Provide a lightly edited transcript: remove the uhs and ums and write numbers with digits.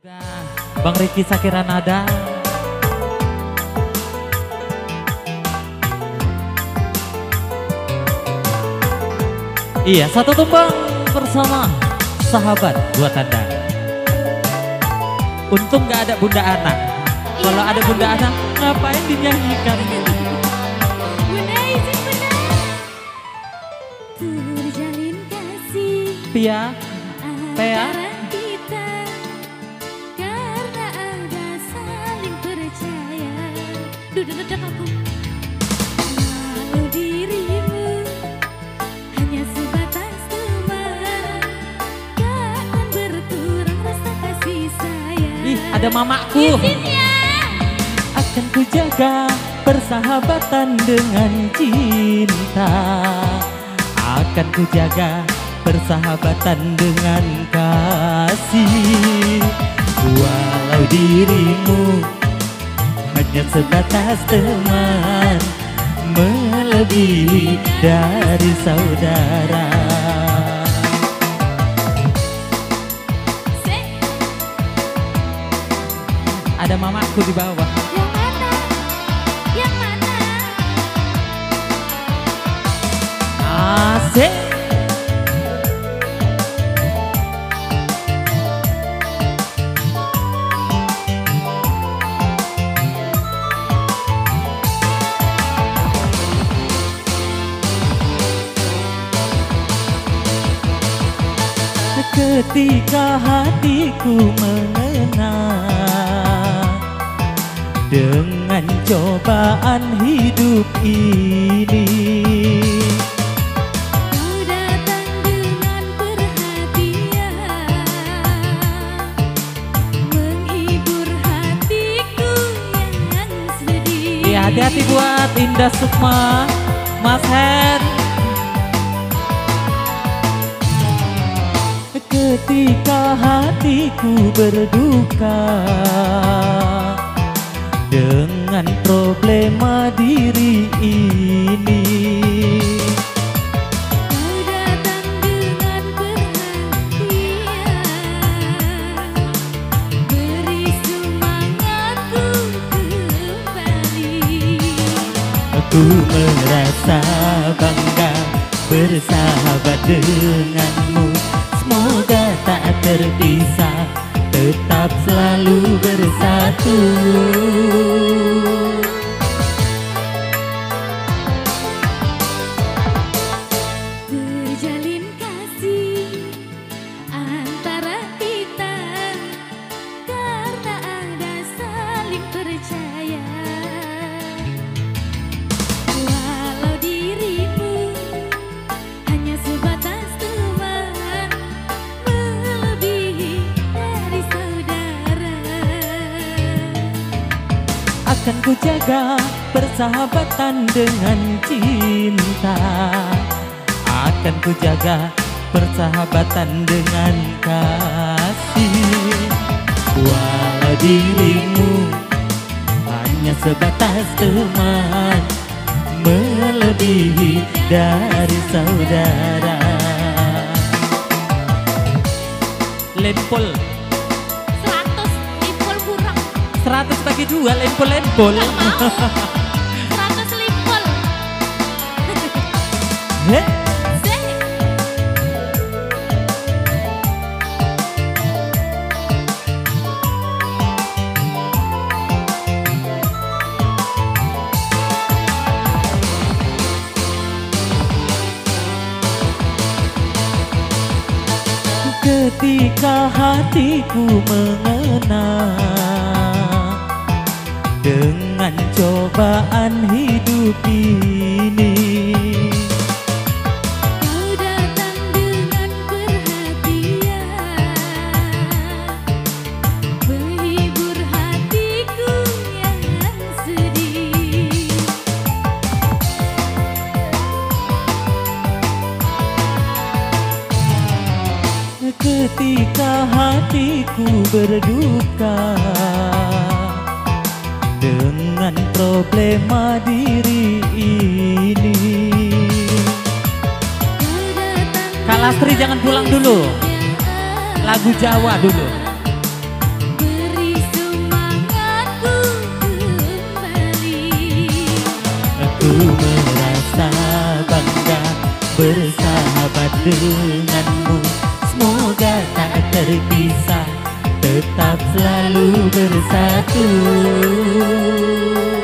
Bang Riki Sakiranada. Iya, satu tumbang bersama sahabat buat Anda. Untung gak ada Bunda Ana. Kalau ada Bunda Ana, ngapain dinyanyikan? Bunda izin Bunda. Terjalin kasih Pia, Pea. antara kita karena ada saling percaya. Duduk aku. Walau dirimu hanya sebatas teman, takkan berkurang rasa kasih sayang. Ih, ada mamaku. Izin ya. Akan ku jaga persahabatan dengan cinta. Akan ku jaga persahabatan dengan kasih. Walau dirimu hanya sebatas teman, melebihi dari saudara. Ada mamaku di bawah. Yang mana? Yang mana? Asik. Ketika hatiku mengenang dengan cobaan hidup ini, Kau datang dengan perhatian, menghibur hatiku yang sedih. ya hati-hati buat Indah Sukma, Mas Hen. Ketika hatiku berduka dengan problema diri ini, Kau datang dengan perhatian, beri semangatku kembali. aku merasa bangga bersahabat denganmu. Semoga tak terpisah, tetap selalu bersatu. Terjalin kasih antara kita karena ada saling percaya. Walau dirimu hanya sebatas teman, melebihi dari saudara. Akan ku jaga persahabatan dengan cinta. Akan ku jaga persahabatan dengan kasih. Walau dirimu hanya sebatas teman, melebihi dari saudara. Lempol 100 limpol kurang, 100 bagi 2, lempol-lempol. gak mau. 100 limpol. Heh. Ketika hatiku mengenang dengan cobaan hidup ini, Kau datang dengan perhatian, menghibur hatiku yang sedih. ketika hatiku berduka dengan problema diri ini. Kau datang Kak Lastri jangan pulang dulu. Lagu Jawa dulu. Ku merasa bangga bersahabat denganmu. Semoga tak terpisah, tetap selalu bersatu.